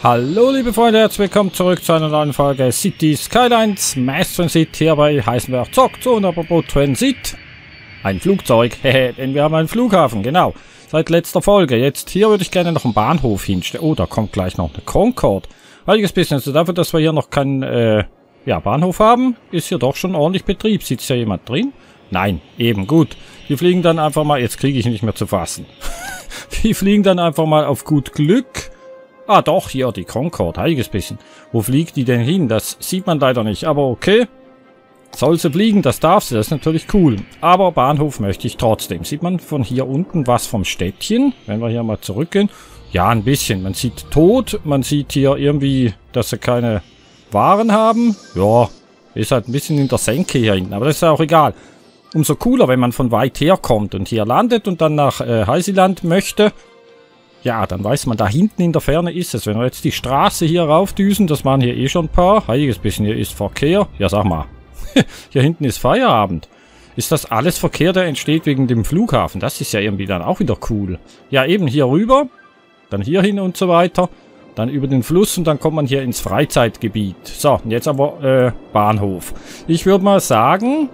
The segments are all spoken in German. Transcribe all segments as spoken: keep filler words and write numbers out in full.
Hallo liebe Freunde, herzlich willkommen zurück zu einer neuen Folge City Skylines Mass Transit. Hierbei heißen wir Zock zu und apropos Transit. Ein Flugzeug, hehe, denn wir haben einen Flughafen, genau. Seit letzter Folge. Jetzt hier würde ich gerne noch einen Bahnhof hinstellen. Oh, da kommt gleich noch eine Concorde. Heiliges bisschen, also dafür, dass wir hier noch keinen äh, ja, Bahnhof haben, ist hier doch schon ordentlich Betrieb. Sitzt ja jemand drin? Nein, eben, gut. Die fliegen dann einfach mal, jetzt kriege ich nicht mehr zu fassen. Die fliegen dann einfach mal auf gut Glück. Ah doch, hier die Concorde, heiliges bisschen. Wo fliegt die denn hin? Das sieht man leider nicht, aber okay. Soll sie fliegen, das darf sie, das ist natürlich cool. Aber Bahnhof möchte ich trotzdem. Sieht man von hier unten was vom Städtchen? Wenn wir hier mal zurückgehen. Ja, ein bisschen. Man sieht tot, man sieht hier irgendwie, dass sie keine Waren haben. Ja, ist halt ein bisschen in der Senke hier hinten, aber das ist ja auch egal. Umso cooler, wenn man von weit her kommt und hier landet und dann nach äh, Heiseland möchte. Ja, dann weiß man, da hinten in der Ferne ist es. Wenn wir jetzt die Straße hier raufdüsen, das waren hier eh schon ein paar. Heiliges bisschen, hier ist Verkehr. Ja, sag mal. Hier hinten ist Feierabend. Ist das alles Verkehr, der entsteht wegen dem Flughafen? Das ist ja irgendwie dann auch wieder cool. Ja, eben hier rüber. Dann hier hin und so weiter. Dann über den Fluss und dann kommt man hier ins Freizeitgebiet. So, und jetzt aber äh, Bahnhof. Ich würde mal sagen,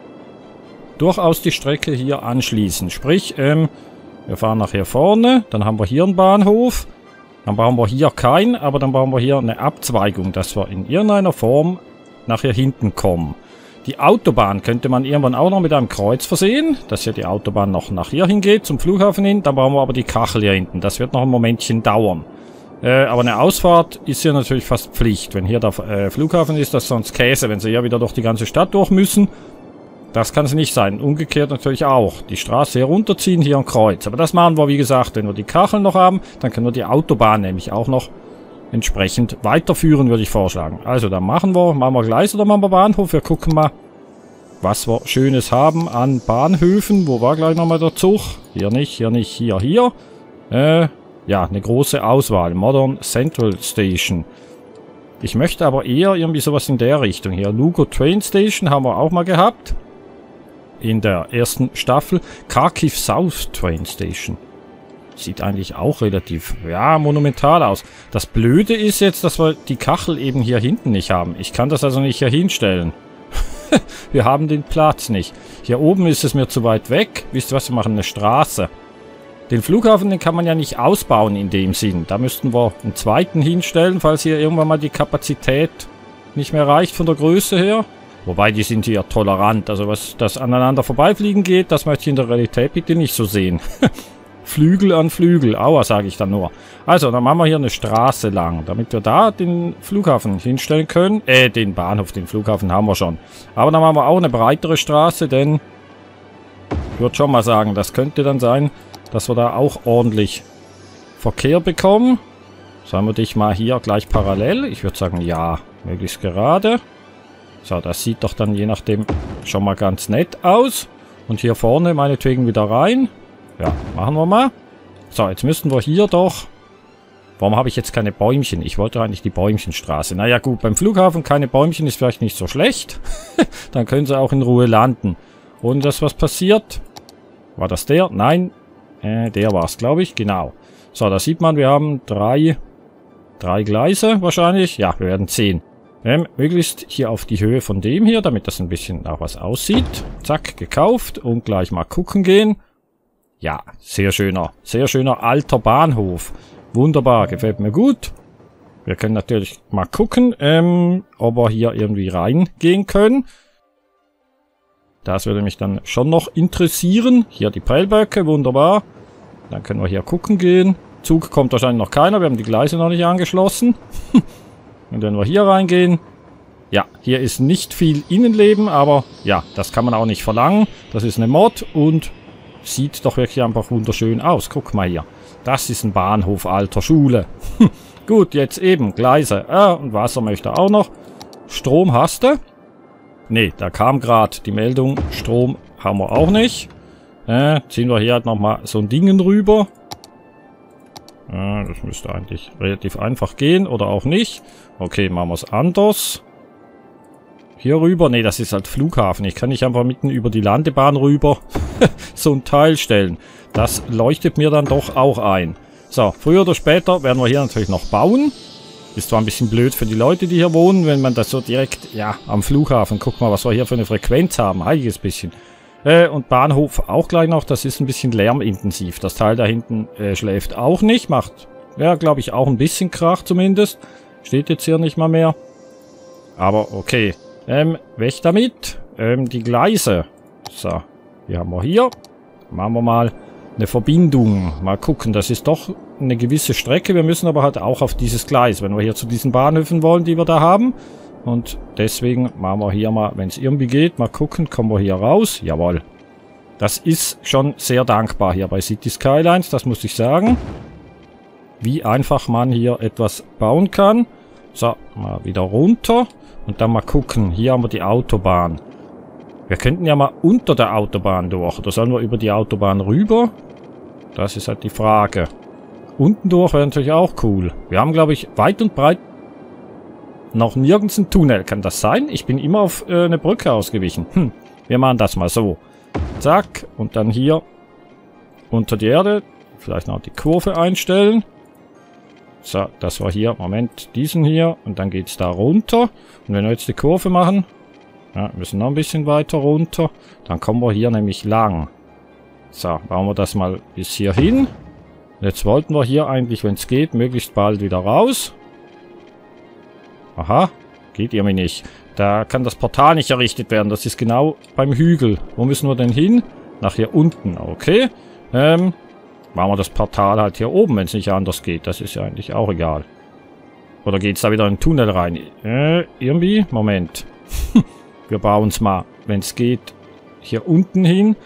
durchaus die Strecke hier anschließen. Sprich, ähm... wir fahren nachher vorne, dann haben wir hier einen Bahnhof, dann brauchen wir hier keinen, aber dann brauchen wir hier eine Abzweigung, dass wir in irgendeiner Form nachher hinten kommen. Die Autobahn könnte man irgendwann auch noch mit einem Kreuz versehen, dass hier die Autobahn noch nach hier hingeht, zum Flughafen hin, dann brauchen wir aber die Kachel hier hinten, das wird noch ein Momentchen dauern. Äh, aber eine Ausfahrt ist hier natürlich fast Pflicht, wenn hier der äh, Flughafen ist, das ist sonst Käse, wenn sie hier wieder durch die ganze Stadt durch müssen. Das kann es nicht sein. Umgekehrt natürlich auch. Die Straße hier runterziehen, hier ein Kreuz. Aber das machen wir, wie gesagt, wenn wir die Kacheln noch haben, dann können wir die Autobahn nämlich auch noch entsprechend weiterführen, würde ich vorschlagen. Also, dann machen wir, machen wir Gleis oder machen wir Bahnhof. Wir gucken mal, was wir Schönes haben an Bahnhöfen. Wo war gleich nochmal der Zug? Hier nicht, hier nicht, hier, hier. Äh, ja, eine große Auswahl. Modern Central Station. Ich möchte aber eher irgendwie sowas in der Richtung hier. Lugo Train Station haben wir auch mal gehabt. In der ersten Staffel. Kharkiv South Train Station. Sieht eigentlich auch relativ, ja, monumental aus. Das Blöde ist jetzt, dass wir die Kachel eben hier hinten nicht haben. Ich kann das also nicht hier hinstellen. Wir haben den Platz nicht. Hier oben ist es mir zu weit weg. Wisst ihr was, wir machen eine Straße. Den Flughafen, den kann man ja nicht ausbauen in dem Sinn. Da müssten wir einen zweiten hinstellen, falls hier irgendwann mal die Kapazität nicht mehr reicht von der Größe her. Wobei, die sind hier tolerant. Also was das aneinander vorbeifliegen geht, das möchte ich in der Realität bitte nicht so sehen. Flügel an Flügel. Aua, sage ich dann nur. Also, dann machen wir hier eine Straße lang, damit wir da den Flughafen hinstellen können. Äh, den Bahnhof, den Flughafen haben wir schon. Aber dann machen wir auch eine breitere Straße, denn ich würde schon mal sagen, das könnte dann sein, dass wir da auch ordentlich Verkehr bekommen. Sollen wir dich mal hier gleich parallel? Ich würde sagen, ja, möglichst gerade. So, das sieht doch dann je nachdem schon mal ganz nett aus. Und hier vorne meinetwegen wieder rein. Ja, machen wir mal. So, jetzt müssten wir hier doch... Warum habe ich jetzt keine Bäumchen? Ich wollte eigentlich die Bäumchenstraße. Naja gut, beim Flughafen keine Bäumchen ist vielleicht nicht so schlecht. Dann können sie auch in Ruhe landen. Und das was passiert? War das der? Nein. Äh, der war es, glaube ich. Genau. So, da sieht man, wir haben drei, drei Gleise wahrscheinlich. Ja, wir werden sehen. Ähm, möglichst hier auf die Höhe von dem hier, damit das ein bisschen nach was aussieht. Zack, gekauft und gleich mal gucken gehen. Ja, sehr schöner, sehr schöner alter Bahnhof. Wunderbar, gefällt mir gut. Wir können natürlich mal gucken, ähm, ob wir hier irgendwie reingehen können. Das würde mich dann schon noch interessieren. Hier die Prellböcke, wunderbar. Dann können wir hier gucken gehen. Zug kommt wahrscheinlich noch keiner, wir haben die Gleise noch nicht angeschlossen. Und wenn wir hier reingehen, ja, hier ist nicht viel Innenleben, aber ja, das kann man auch nicht verlangen. Das ist eine Mod und sieht doch wirklich einfach wunderschön aus. Guck mal hier, das ist ein Bahnhof alter Schule. Gut, jetzt eben Gleise. Ah, und Wasser möchte auch noch. Strom hast du? Ne, da kam gerade die Meldung, Strom haben wir auch nicht. Äh, ziehen wir hier halt nochmal so ein Ding rüber. Das müsste eigentlich relativ einfach gehen oder auch nicht. Okay, machen wir es anders. Hier rüber. Ne, das ist halt Flughafen. Ich kann nicht einfach mitten über die Landebahn rüber so ein Teil stellen. Das leuchtet mir dann doch auch ein. So, früher oder später werden wir hier natürlich noch bauen. Ist zwar ein bisschen blöd für die Leute, die hier wohnen, wenn man das so direkt, ja, am Flughafen. Guck mal, was wir hier für eine Frequenz haben. Heiliges bisschen. Äh, und Bahnhof auch gleich noch. Das ist ein bisschen lärmintensiv. Das Teil da hinten äh, schläft auch nicht. Macht, ja, glaube ich, auch ein bisschen Krach zumindest. Steht jetzt hier nicht mal mehr. Aber okay. Ähm, weg damit. Ähm, die Gleise. So, die haben wir hier. Machen wir mal eine Verbindung. Mal gucken, das ist doch eine gewisse Strecke. Wir müssen aber halt auch auf dieses Gleis, wenn wir hier zu diesen Bahnhöfen wollen, die wir da haben. Und deswegen machen wir hier mal, wenn es irgendwie geht, mal gucken, kommen wir hier raus. Jawohl. Das ist schon sehr dankbar hier bei City Skylines, das muss ich sagen. Wie einfach man hier etwas bauen kann. So, mal wieder runter. Und dann mal gucken, hier haben wir die Autobahn. Wir könnten ja mal unter der Autobahn durch. Oder sollen wir über die Autobahn rüber? Das ist halt die Frage. Unten durch wäre natürlich auch cool. Wir haben, glaube ich, weit und breit noch nirgends ein Tunnel. Kann das sein? Ich bin immer auf äh, eine Brücke ausgewichen. Hm, wir machen das mal so. Zack. Und dann hier unter die Erde. Vielleicht noch die Kurve einstellen. So, das war hier. Moment, diesen hier. Und dann geht es da runter. Und wenn wir jetzt die Kurve machen... Ja, müssen noch ein bisschen weiter runter. Dann kommen wir hier nämlich lang. So, bauen wir das mal bis hier hin. Jetzt wollten wir hier eigentlich, wenn es geht, möglichst bald wieder raus. Aha, geht irgendwie nicht. Da kann das Portal nicht errichtet werden. Das ist genau beim Hügel. Wo müssen wir denn hin? Nach hier unten, okay. Ähm, machen wir das Portal halt hier oben, wenn es nicht anders geht. Das ist ja eigentlich auch egal. Oder geht es da wieder in den Tunnel rein? Äh, irgendwie? Moment. Wir bauen es mal, wenn es geht, hier unten hin.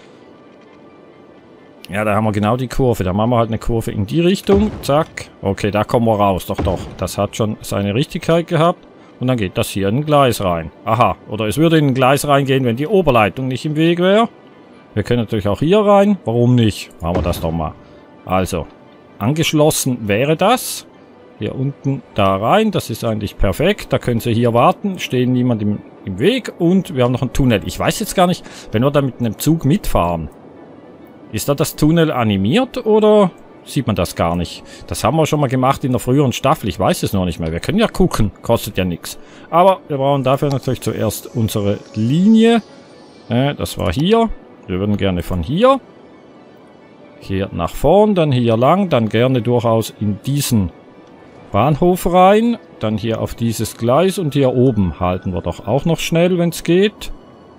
Ja, da haben wir genau die Kurve. Da machen wir halt eine Kurve in die Richtung. Zack. Okay, da kommen wir raus. Doch, doch. Das hat schon seine Richtigkeit gehabt. Und dann geht das hier in ein Gleis rein. Aha. Oder es würde in ein Gleis reingehen, wenn die Oberleitung nicht im Weg wäre. Wir können natürlich auch hier rein. Warum nicht? Machen wir das doch mal. Also, angeschlossen wäre das. Hier unten da rein. Das ist eigentlich perfekt. Da können Sie hier warten. Stehen niemand im, im Weg. Und wir haben noch einen Tunnel. Ich weiß jetzt gar nicht, wenn wir da mit einem Zug mitfahren. Ist da das Tunnel animiert oder sieht man das gar nicht? Das haben wir schon mal gemacht in der früheren Staffel. Ich weiß es noch nicht mehr. Wir können ja gucken. Kostet ja nichts. Aber wir brauchen dafür natürlich zuerst unsere Linie. Äh, das war hier. Wir würden gerne von hier. Hier nach vorn. Dann hier lang. Dann gerne durchaus in diesen Bahnhof rein. Dann hier auf dieses Gleis. Und hier oben halten wir doch auch noch schnell, wenn es geht.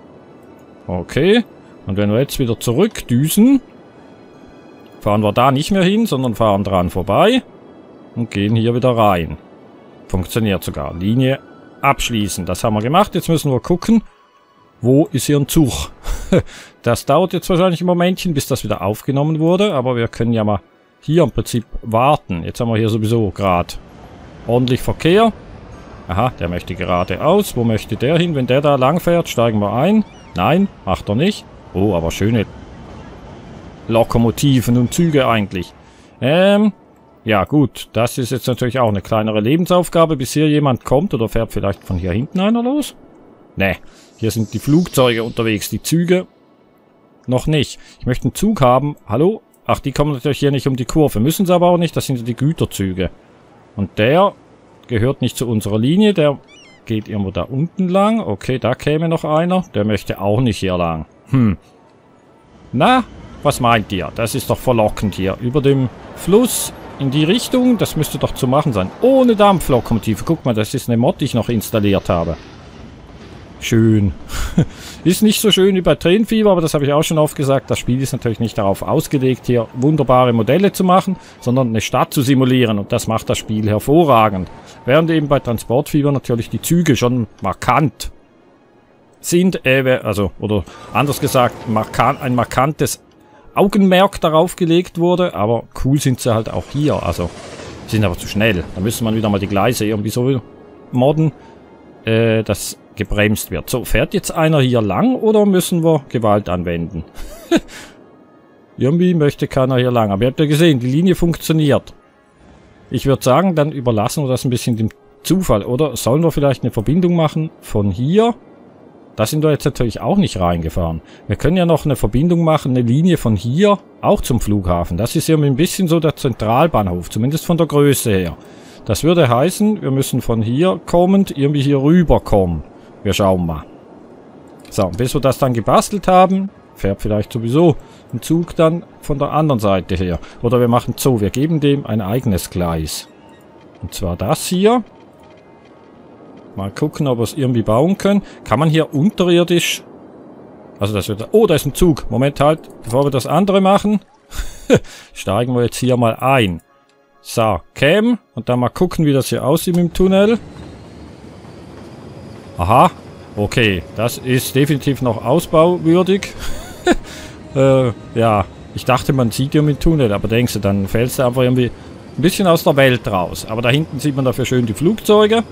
Okay. Und wenn wir jetzt wieder zurückdüsen, fahren wir da nicht mehr hin, sondern fahren dran vorbei und gehen hier wieder rein. Funktioniert sogar. Linie abschließen. Das haben wir gemacht. Jetzt müssen wir gucken, wo ist hier ein Zug. Das dauert jetzt wahrscheinlich ein Momentchen, bis das wieder aufgenommen wurde. Aber wir können ja mal hier im Prinzip warten. Jetzt haben wir hier sowieso gerade ordentlich Verkehr. Aha, der möchte geradeaus. Wo möchte der hin? Wenn der da lang fährt, steigen wir ein. Nein, macht er nicht. Oh, aber schöne Lokomotiven und Züge eigentlich. Ähm, ja gut, das ist jetzt natürlich auch eine kleinere Lebensaufgabe, bis hier jemand kommt oder fährt vielleicht von hier hinten einer los? Ne, hier sind die Flugzeuge unterwegs, die Züge noch nicht. Ich möchte einen Zug haben. Hallo? Ach, die kommen natürlich hier nicht um die Kurve. Müssen sie aber auch nicht, das sind die Güterzüge. Und der gehört nicht zu unserer Linie, der geht irgendwo da unten lang. Okay, da käme noch einer. Der möchte auch nicht hier lang. Hm. Na, was meint ihr? Das ist doch verlockend hier. Über dem Fluss in die Richtung. Das müsste doch zu machen sein. Ohne Dampflokomotive. Guck mal, das ist eine Mod, die ich noch installiert habe. Schön. Ist nicht so schön wie bei Tränenfieber, aber das habe ich auch schon oft gesagt. Das Spiel ist natürlich nicht darauf ausgelegt, hier wunderbare Modelle zu machen, sondern eine Stadt zu simulieren. Und das macht das Spiel hervorragend. Während eben bei Transportfieber natürlich die Züge schon markant sind, äh, also, oder anders gesagt, markan ein markantes Augenmerk darauf gelegt wurde. Aber cool sind sie halt auch hier. Also, sind aber zu schnell. Da müsste man wieder mal die Gleise irgendwie so modden, äh, dass gebremst wird. So, fährt jetzt einer hier lang oder müssen wir Gewalt anwenden? Irgendwie möchte keiner hier lang. Aber ihr habt ja gesehen, die Linie funktioniert. Ich würde sagen, dann überlassen wir das ein bisschen dem Zufall. Oder sollen wir vielleicht eine Verbindung machen von hier da sind wir jetzt natürlich auch nicht reingefahren. Wir können ja noch eine Verbindung machen, eine Linie von hier auch zum Flughafen. Das ist ja ein bisschen so der Zentralbahnhof, zumindest von der Größe her. Das würde heißen, wir müssen von hier kommend irgendwie hier rüber kommen. Wir schauen mal. So, bis wir das dann gebastelt haben, fährt vielleicht sowieso ein Zug dann von der anderen Seite her. Oder wir machen es so, wir geben dem ein eigenes Gleis. Und zwar das hier. Mal gucken, ob wir es irgendwie bauen können. Kann man hier unterirdisch... Also das wird... Oh, da ist ein Zug. Moment halt, bevor wir das andere machen, steigen wir jetzt hier mal ein. So, Cam. Und dann mal gucken, wie das hier aussieht im Tunnel. Aha. Okay, das ist definitiv noch ausbauwürdig. äh, ja, ich dachte, man sieht ja im Tunnel, aber denkst du, dann fällst du einfach irgendwie ein bisschen aus der Welt raus. Aber da hinten sieht man dafür schön die Flugzeuge.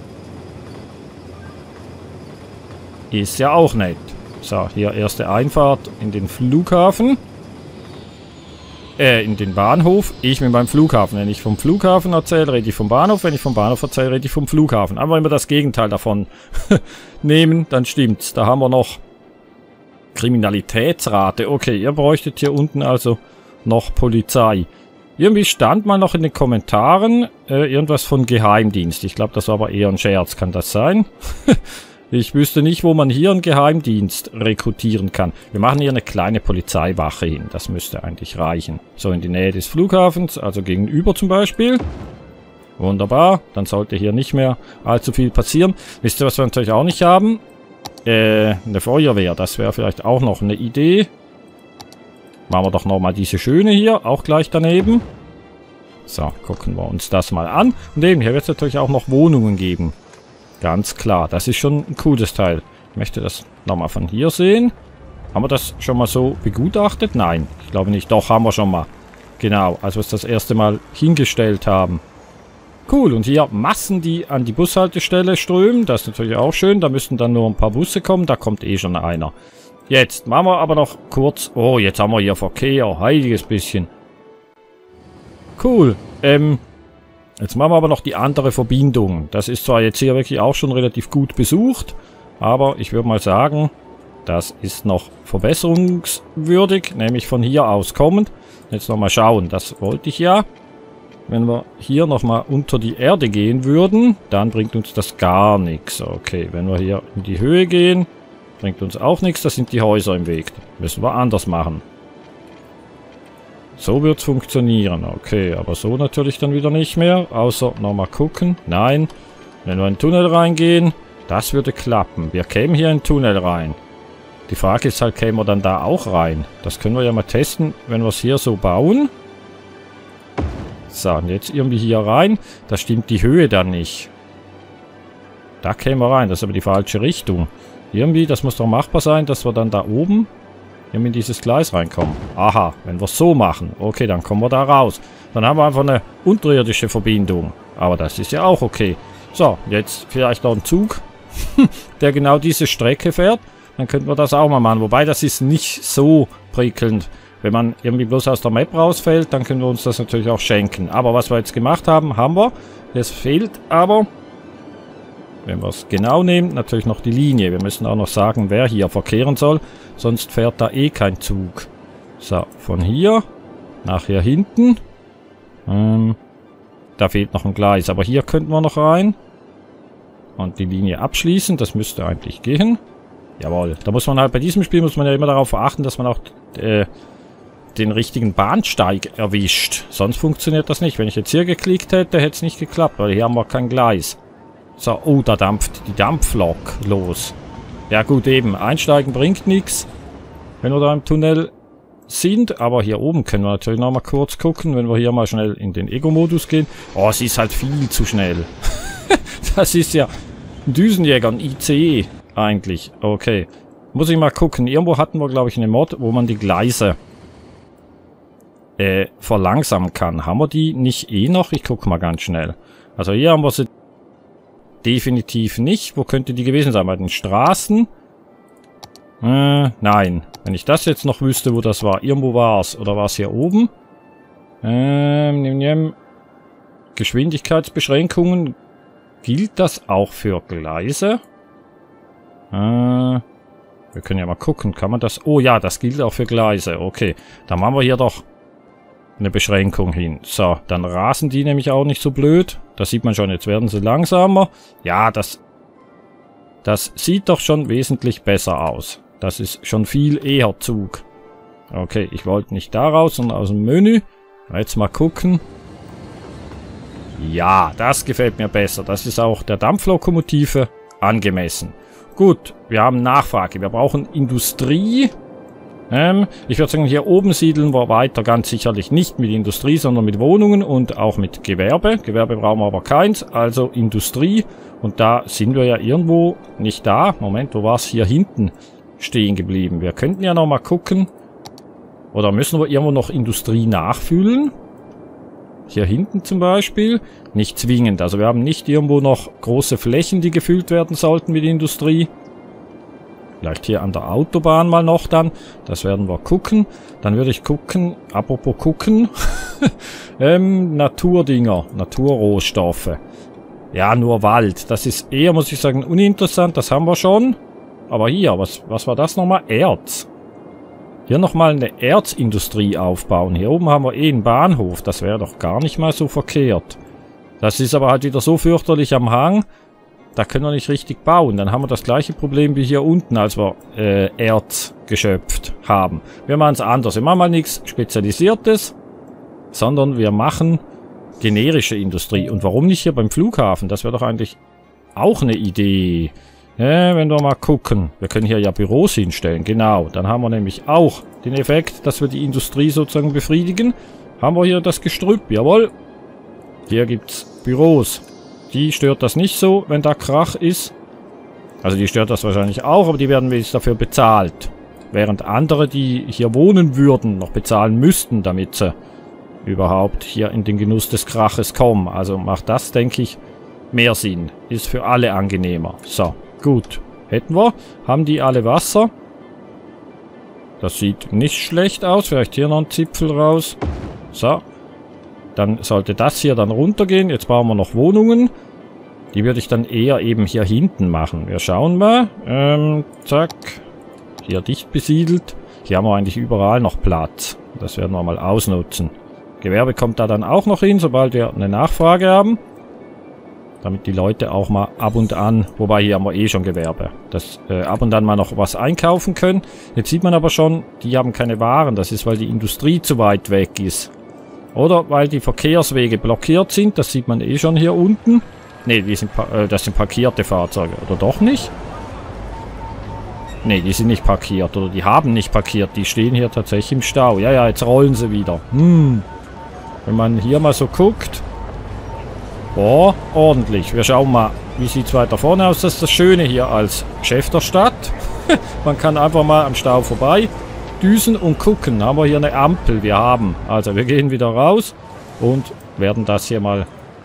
Ist ja auch nett. So, hier erste Einfahrt in den Flughafen. Äh, in den Bahnhof. Ich mit meinem Flughafen. Wenn ich vom Flughafen erzähle, rede ich vom Bahnhof. Wenn ich vom Bahnhof erzähle, rede ich vom Flughafen. Aber wenn wir das Gegenteil davon nehmen, dann stimmt's. Da haben wir noch Kriminalitätsrate. Okay, ihr bräuchtet hier unten also noch Polizei. Irgendwie stand mal noch in den Kommentaren äh, irgendwas von Geheimdienst. Ich glaube, das war aber eher ein Scherz. Kann das sein? Ich wüsste nicht, wo man hier einen Geheimdienst rekrutieren kann. Wir machen hier eine kleine Polizeiwache hin. Das müsste eigentlich reichen. So, in die Nähe des Flughafens, also gegenüber zum Beispiel. Wunderbar. Dann sollte hier nicht mehr allzu viel passieren. Wisst ihr, was wir natürlich auch nicht haben? Äh, eine Feuerwehr. Das wäre vielleicht auch noch eine Idee. Machen wir doch nochmal diese schöne hier, auch gleich daneben. So, gucken wir uns das mal an. Und eben, hier wird es natürlich auch noch Wohnungen geben. Ganz klar, das ist schon ein cooles Teil. Ich möchte das nochmal von hier sehen. Haben wir das schon mal so begutachtet? Nein, ich glaube nicht. Doch, haben wir schon mal. Genau, als wir es das erste Mal hingestellt haben. Cool, und hier Massen, die an die Bushaltestelle strömen. Das ist natürlich auch schön. Da müssten dann nur ein paar Busse kommen. Da kommt eh schon einer. Jetzt machen wir aber noch kurz... Oh, jetzt haben wir hier Verkehr. Heiliges bisschen. Cool. Ähm... Jetzt machen wir aber noch die andere Verbindung. Das ist zwar jetzt hier wirklich auch schon relativ gut besucht, aber ich würde mal sagen, das ist noch verbesserungswürdig, nämlich von hier aus kommend. Jetzt nochmal schauen, das wollte ich ja. Wenn wir hier nochmal unter die Erde gehen würden, dann bringt uns das gar nichts. Okay, wenn wir hier in die Höhe gehen, bringt uns auch nichts, das sind die Häuser im Weg. Müssen wir anders machen. So wird es funktionieren. Okay, aber so natürlich dann wieder nicht mehr. Außer nochmal gucken. Nein. Wenn wir in den Tunnel reingehen, das würde klappen. Wir kämen hier in den Tunnel rein. Die Frage ist halt, kämen wir dann da auch rein? Das können wir ja mal testen, wenn wir es hier so bauen. So, und jetzt irgendwie hier rein. Da stimmt die Höhe dann nicht. Da kämen wir rein. Das ist aber die falsche Richtung. Irgendwie, das muss doch machbar sein, dass wir dann da oben... in dieses Gleis reinkommen. Aha, wenn wir es so machen. Okay, dann kommen wir da raus. Dann haben wir einfach eine unterirdische Verbindung. Aber das ist ja auch okay. So, jetzt vielleicht noch ein Zug, der genau diese Strecke fährt. Dann könnten wir das auch mal machen. Wobei, das ist nicht so prickelnd. Wenn man irgendwie bloß aus der Map rausfällt, dann können wir uns das natürlich auch schenken. Aber was wir jetzt gemacht haben, haben wir. Es fehlt aber, wenn wir es genau nehmen, natürlich noch die Linie. Wir müssen auch noch sagen, wer hier verkehren soll. Sonst fährt da eh kein Zug. So, von hier nach hier hinten. Ähm, da fehlt noch ein Gleis. Aber hier könnten wir noch rein. Und die Linie abschließen. Das müsste eigentlich gehen. Jawohl. Da muss man halt, bei diesem Spiel muss man ja immer darauf achten, dass man auch äh, den richtigen Bahnsteig erwischt. Sonst funktioniert das nicht. Wenn ich jetzt hier geklickt hätte, hätte es nicht geklappt. Weil hier haben wir kein Gleis. So, oh, da dampft die Dampflok los. Ja gut, eben, einsteigen bringt nichts, wenn wir da im Tunnel sind. Aber hier oben können wir natürlich noch mal kurz gucken, wenn wir hier mal schnell in den Ego-Modus gehen. Oh, sie ist halt viel zu schnell. Das ist ja ein Düsenjäger, ein I C E eigentlich. Okay, muss ich mal gucken. Irgendwo hatten wir, glaube ich, eine Mod, wo man die Gleise äh, verlangsamen kann. Haben wir die nicht eh noch? Ich gucke mal ganz schnell. Also hier haben wir sie definitiv nicht. Wo könnte die gewesen sein? Bei den Straßen? Äh, nein. Wenn ich das jetzt noch wüsste, wo das war. Irgendwo war es. Oder war es hier oben? Ähm, nehm, nehm. Geschwindigkeitsbeschränkungen. Gilt das auch für Gleise? Äh, Wir können ja mal gucken, kann man das... Oh ja, das gilt auch für Gleise. Okay, dann machen wir hier doch eine Beschränkung hin. So, dann rasen die nämlich auch nicht so blöd. Das sieht man schon, jetzt werden sie langsamer. Ja, das, das sieht doch schon wesentlich besser aus. Das ist schon viel eher Zug. Okay, ich wollte nicht da raus, sondern aus dem Menü. Jetzt mal gucken. Ja, das gefällt mir besser. Das ist auch der Dampflokomotive angemessen. Gut, wir haben Nachfrage. Wir brauchen Industrie. Ähm, ich würde sagen, hier oben siedeln wir weiter ganz sicherlich nicht mit Industrie, sondern mit Wohnungen und auch mit Gewerbe. Gewerbe brauchen wir aber keins, also Industrie. Und da sind wir ja irgendwo nicht da. Moment, wo war es? Hier hinten stehen geblieben. Wir könnten ja noch mal gucken. Oder müssen wir irgendwo noch Industrie nachfüllen? Hier hinten zum Beispiel. Nicht zwingend. Also wir haben nicht irgendwo noch große Flächen, die gefüllt werden sollten mit Industrie. Vielleicht hier an der Autobahn mal noch dann. Das werden wir gucken. Dann würde ich gucken, apropos gucken. ähm, Naturdinger, Naturrohstoffe. Ja, nur Wald. Das ist eher, muss ich sagen, uninteressant. Das haben wir schon. Aber hier, was, was war das nochmal? Erz. Hier nochmal eine Erzindustrie aufbauen. Hier oben haben wir eh einen Bahnhof. Das wäre doch gar nicht mal so verkehrt. Das ist aber halt wieder so fürchterlich am Hang. Da können wir nicht richtig bauen. Dann haben wir das gleiche Problem wie hier unten, als wir äh, Erz geschöpft haben. Wir machen es anders. Wir machen mal nichts Spezialisiertes, sondern wir machen generische Industrie. Und warum nicht hier beim Flughafen? Das wäre doch eigentlich auch eine Idee. Ja, wenn wir mal gucken. Wir können hier ja Büros hinstellen. Genau. Dann haben wir nämlich auch den Effekt, dass wir die Industrie sozusagen befriedigen. Haben wir hier das Gestrüpp. Jawohl. Hier gibt es Büros. Die stört das nicht so, wenn da Krach ist. Also die stört das wahrscheinlich auch, aber die werden wenigstens dafür bezahlt. Während andere, die hier wohnen würden, noch bezahlen müssten, damit sie überhaupt hier in den Genuss des Kraches kommen. Also macht das, denke ich, mehr Sinn. Ist für alle angenehmer. So, gut. Hätten wir. Haben die alle Wasser? Das sieht nicht schlecht aus. Vielleicht hier noch ein Zipfel raus. So. Dann sollte das hier dann runtergehen. Jetzt brauchen wir noch Wohnungen. Die würde ich dann eher eben hier hinten machen. Wir schauen mal. Ähm, zack. Hier dicht besiedelt. Hier haben wir eigentlich überall noch Platz. Das werden wir mal ausnutzen. Gewerbe kommt da dann auch noch hin, sobald wir eine Nachfrage haben. Damit die Leute auch mal ab und an, wobei hier haben wir eh schon Gewerbe, dass äh, ab und an mal noch was einkaufen können. Jetzt sieht man aber schon, die haben keine Waren. Das ist, weil die Industrie zu weit weg ist. Oder weil die Verkehrswege blockiert sind. Das sieht man eh schon hier unten. Ne, die sind, äh, das sind parkierte Fahrzeuge. Oder doch nicht? Ne, die sind nicht parkiert. Oder die haben nicht parkiert. Die stehen hier tatsächlich im Stau. Ja, ja, jetzt rollen sie wieder. Hm. Wenn man hier mal so guckt. Boah, ordentlich. Wir schauen mal, wie sieht es weiter vorne aus. Das ist das Schöne hier als Chef der Stadt. Man kann einfach mal am Stau vorbei düsen und gucken. Haben wir hier eine Ampel? Wir haben. Also wir gehen wieder raus und werden das hier mal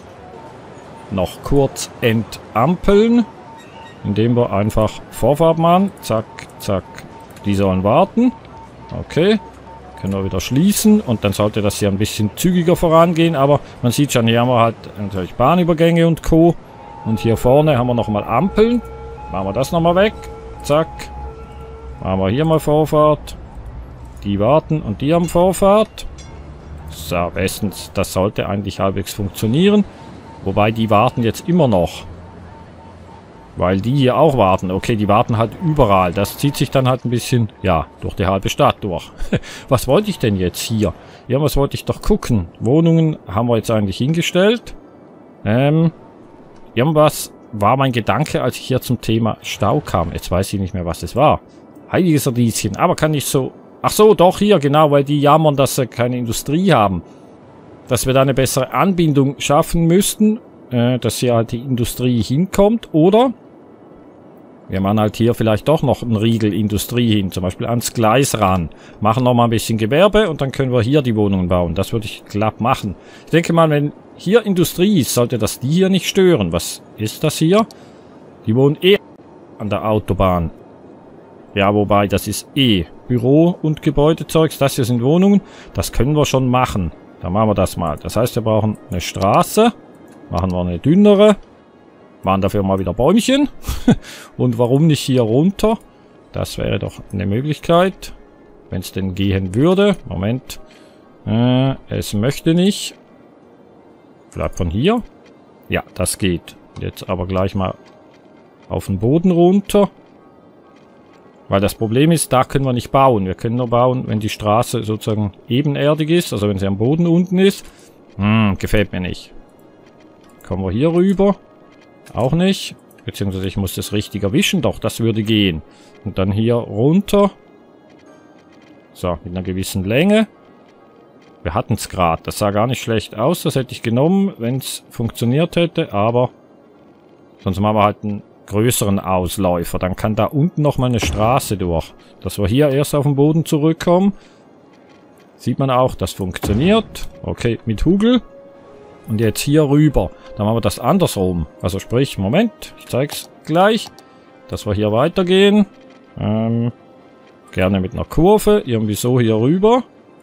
noch kurz entampeln, indem wir einfach Vorfahrt machen. Zack, zack. Die sollen warten. Okay. Können wir wieder schließen und dann sollte das hier ein bisschen zügiger vorangehen. Aber man sieht schon, hier haben wir halt natürlich Bahnübergänge und Co. Und hier vorne haben wir nochmal Ampeln. Machen wir das nochmal weg. Zack. Machen wir hier mal Vorfahrt. Die warten und die haben Vorfahrt. So, bestens. Das sollte eigentlich halbwegs funktionieren. Wobei die warten jetzt immer noch. Weil die hier auch warten. Okay, die warten halt überall. Das zieht sich dann halt ein bisschen, ja, durch die halbe Stadt durch. Was wollte ich denn jetzt hier? Ja, was wollte ich doch gucken? Wohnungen haben wir jetzt eigentlich hingestellt. Ähm, irgendwas war mein Gedanke, als ich hier zum Thema Stau kam. Jetzt weiß ich nicht mehr, was es war. Heiliges Radieschen. Aber kann ich so... Ach so, doch hier, genau, weil die jammern, dass sie keine Industrie haben. Dass wir da eine bessere Anbindung schaffen müssten, äh, dass hier halt die Industrie hinkommt, oder... Wir machen halt hier vielleicht doch noch einen Riegel Industrie hin, zum Beispiel ans Gleis ran. Machen noch mal ein bisschen Gewerbe und dann können wir hier die Wohnungen bauen. Das würde ich glatt machen. Ich denke mal, wenn hier Industrie ist, sollte das die hier nicht stören. Was ist das hier? Die wohnen eh an der Autobahn. Ja, wobei, das ist eh Büro- und Gebäudezeugs. Das hier sind Wohnungen. Das können wir schon machen. Dann machen wir das mal. Das heißt, wir brauchen eine Straße. Machen wir eine dünnere. Machen dafür mal wieder Bäumchen. Und warum nicht hier runter? Das wäre doch eine Möglichkeit. Wenn es denn gehen würde. Moment. Äh, es möchte nicht. Vielleicht von hier. Ja, das geht. Jetzt aber gleich mal auf den Boden runter. Weil das Problem ist, da können wir nicht bauen. Wir können nur bauen, wenn die Straße sozusagen ebenerdig ist. Also wenn sie am Boden unten ist. Hm, gefällt mir nicht. Kommen wir hier rüber. Auch nicht. Beziehungsweise ich muss das richtig erwischen. Doch, das würde gehen. Und dann hier runter. So, mit einer gewissen Länge. Wir hatten es gerade. Das sah gar nicht schlecht aus. Das hätte ich genommen, wenn es funktioniert hätte. Aber sonst machen wir halt einen größeren Ausläufer. Dann kann da unten nochmal eine Straße durch. Dass wir hier erst auf den Boden zurückkommen. Sieht man auch, das funktioniert. Okay, mit Hügel. Und jetzt hier rüber. Dann machen wir das andersrum. Also sprich, Moment, ich zeig's gleich. Dass wir hier weitergehen. Ähm, gerne mit einer Kurve. Irgendwie so hier rüber.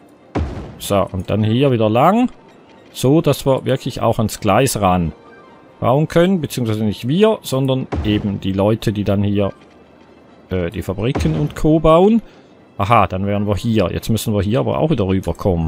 So, und dann hier wieder lang. So, dass wir wirklich auch ans Gleis ran bauen können. Beziehungsweise nicht wir, sondern eben die Leute, die dann hier äh, die Fabriken und Co. bauen. Aha, dann wären wir hier. Jetzt müssen wir hier aber auch wieder rüberkommen.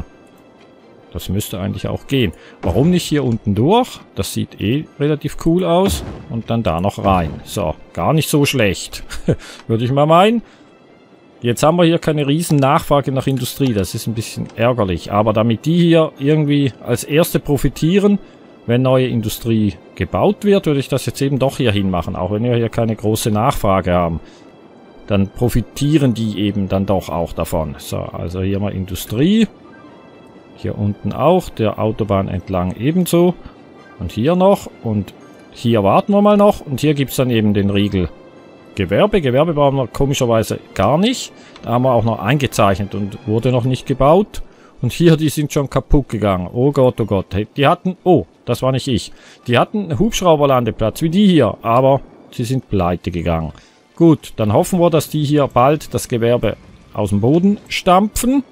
Das müsste eigentlich auch gehen. Warum nicht hier unten durch? Das sieht eh relativ cool aus. Und dann da noch rein. So, gar nicht so schlecht. Würde ich mal meinen. Jetzt haben wir hier keine riesen Nachfrage nach Industrie. Das ist ein bisschen ärgerlich. Aber damit die hier irgendwie als erste profitieren, wenn neue Industrie gebaut wird, würde ich das jetzt eben doch hier hin machen. Auch wenn wir hier keine große Nachfrage haben. Dann profitieren die eben dann doch auch davon. So, also hier mal Industrie. Hier unten auch, der Autobahn entlang ebenso. Und hier noch. Und hier warten wir mal noch. Und hier gibt es dann eben den Riegel Gewerbe. Gewerbe brauchen wir komischerweise gar nicht. Da haben wir auch noch eingezeichnet und wurde noch nicht gebaut. Und hier, die sind schon kaputt gegangen. Oh Gott, oh Gott. Die hatten, oh, das war nicht ich. Die hatten einen Hubschrauberlandeplatz wie die hier. Aber sie sind pleite gegangen. Gut, dann hoffen wir, dass die hier bald das Gewerbe aus dem Boden stampfen.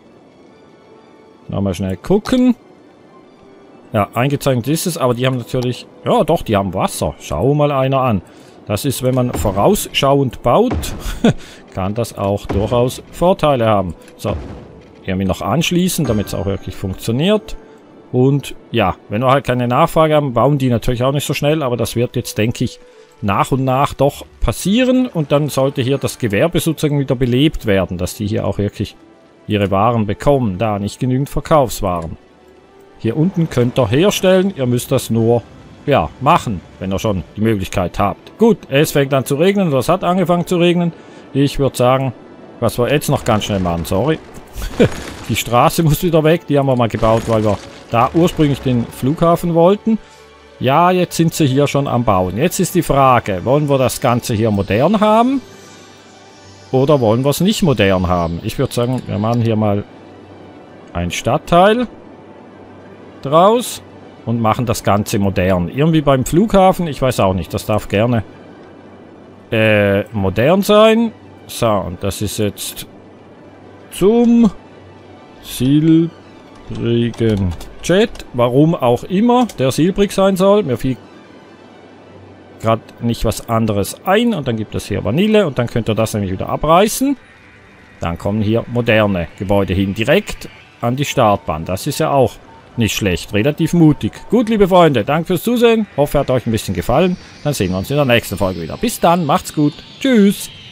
Nochmal schnell gucken. Ja, eingezeichnet ist es, aber die haben natürlich... Ja, doch, die haben Wasser. Schau mal einer an. Das ist, wenn man vorausschauend baut, kann das auch durchaus Vorteile haben. So, irgendwie noch anschließen, damit es auch wirklich funktioniert. Und ja, wenn wir halt keine Nachfrage haben, bauen die natürlich auch nicht so schnell, aber das wird jetzt, denke ich, nach und nach doch passieren. Und dann sollte hier das Gewerbe sozusagen wieder belebt werden, dass die hier auch wirklich ihre Waren bekommen. Da, nicht genügend Verkaufswaren. Hier unten könnt ihr herstellen, ihr müsst das nur, ja, machen, wenn ihr schon die Möglichkeit habt. Gut, es fängt an zu regnen, oder es hat angefangen zu regnen. Ich würde sagen, was wir jetzt noch ganz schnell machen, sorry. Die Straße muss wieder weg, die haben wir mal gebaut, weil wir da ursprünglich den Flughafen wollten. Ja, jetzt sind sie hier schon am Bauen. Jetzt ist die Frage, wollen wir das Ganze hier modern haben? Oder wollen wir es nicht modern haben? Ich würde sagen, wir machen hier mal ein Stadtteil draus und machen das Ganze modern. Irgendwie beim Flughafen, ich weiß auch nicht, das darf gerne äh, modern sein. So, und das ist jetzt zum silbrigen Jet. Warum auch immer der silbrig sein soll. Mir fiel gerade nicht was anderes ein. Und dann gibt es hier Vanille. Und dann könnt ihr das nämlich wieder abreißen. Dann kommen hier moderne Gebäude hin. Direkt an die Startbahn. Das ist ja auch nicht schlecht. Relativ mutig. Gut, liebe Freunde. Danke fürs Zusehen. Hoffe, hat euch ein bisschen gefallen. Dann sehen wir uns in der nächsten Folge wieder. Bis dann. Macht's gut. Tschüss.